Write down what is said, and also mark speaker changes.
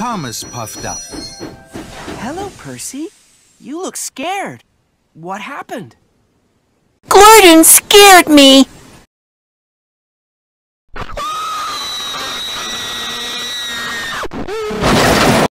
Speaker 1: Thomas puffed up.
Speaker 2: Hello, Percy. You look scared. What happened?
Speaker 3: Gordon scared me.